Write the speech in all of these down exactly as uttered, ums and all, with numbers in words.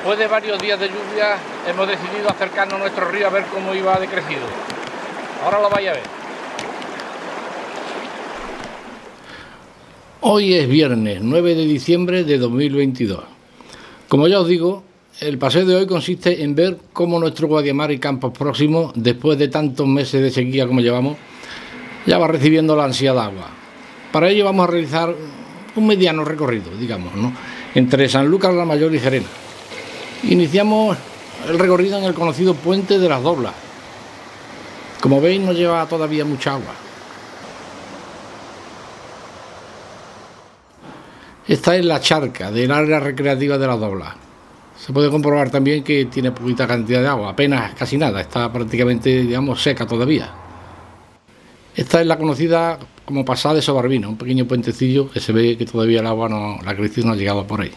Después de varios días de lluvia hemos decidido acercarnos a nuestro río a ver cómo iba decrecido. Ahora lo vais a ver. Hoy es viernes nueve de diciembre de dos mil veintidós. Como ya os digo, el paseo de hoy consiste en ver cómo nuestro Guadiamar y campos próximos, después de tantos meses de sequía como llevamos, ya va recibiendo la ansiada agua. Para ello vamos a realizar un mediano recorrido, digamos, ¿no?, entre Sanlúcar la Mayor y Gerena. Iniciamos el recorrido en el conocido Puente de las Doblas. Como veis, no lleva todavía mucha agua. Esta es la charca del área recreativa de las Doblas. Se puede comprobar también que tiene poquita cantidad de agua, apenas casi nada, está prácticamente, digamos, seca todavía. Esta es la conocida como Pasada de Sobarbina, un pequeño puentecillo que se ve que todavía el agua, no, la crisis no ha llegado por ahí.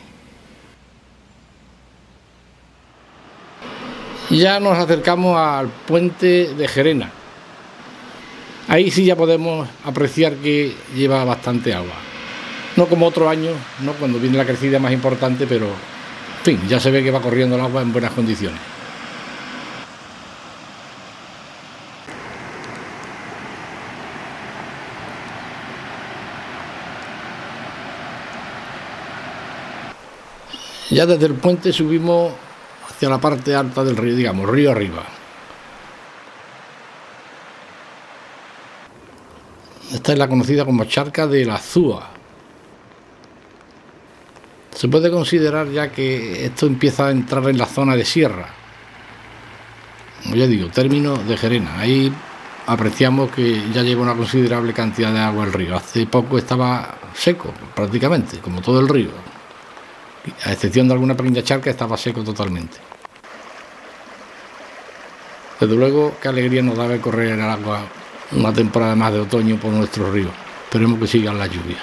Ya nos acercamos al puente de Gerena. Ahí sí ya podemos apreciar que lleva bastante agua. No como otro año, no cuando viene la crecida más importante, pero en fin, ya se ve que va corriendo el agua en buenas condiciones. Ya desde el puente subimos hacia la parte alta del río, digamos, río arriba. Esta es la conocida como charca de la Zúa. Se puede considerar ya que esto empieza a entrar en la zona de sierra. Como ya digo, término de Gerena. Ahí apreciamos que ya lleva una considerable cantidad de agua el río. Hace poco estaba seco, prácticamente, como todo el río. A excepción de alguna pequeña charca, estaba seco totalmente. Desde luego, qué alegría nos da ver correr el agua una temporada más de otoño por nuestro río. Esperemos que sigan las lluvias.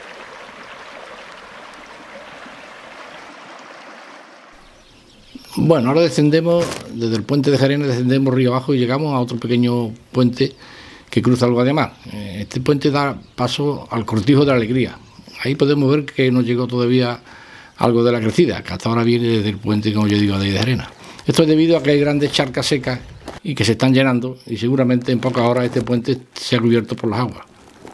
Bueno, ahora descendemos, desde el puente de Gerena descendemos río abajo y llegamos a otro pequeño puente que cruza el Guadiamar. Este puente da paso al Cortijo de la Alegría. Ahí podemos ver que no llegó todavía algo de la crecida, que hasta ahora viene desde el puente, como yo digo, de Gerena. Esto es debido a que hay grandes charcas secas y que se están llenando, y seguramente en pocas horas este puente se ha cubierto por las aguas.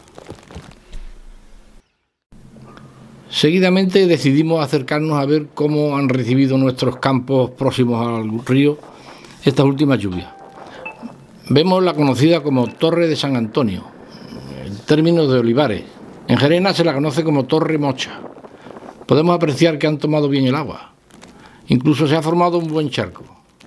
Seguidamente decidimos acercarnos a ver cómo han recibido nuestros campos próximos al río estas últimas lluvias. Vemos la conocida como Torre de San Antonio, en términos de olivares. En Gerena se la conoce como Torre Mocha. Podemos apreciar que han tomado bien el agua. Incluso se ha formado un buen charco.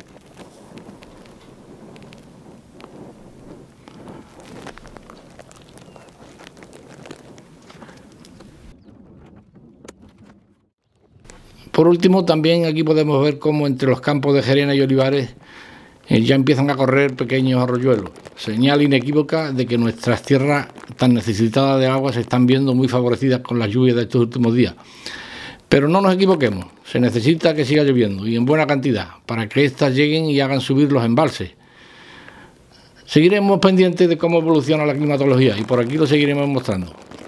Por último, también aquí podemos ver cómo entre los campos de Gerena y olivares eh, ya empiezan a correr pequeños arroyuelos. Señal inequívoca de que nuestras tierras tan necesitadas de agua se están viendo muy favorecidas con las lluvias de estos últimos días. Pero no nos equivoquemos, se necesita que siga lloviendo y en buena cantidad para que éstas lleguen y hagan subir los embalses. Seguiremos pendientes de cómo evoluciona la climatología y por aquí lo seguiremos mostrando.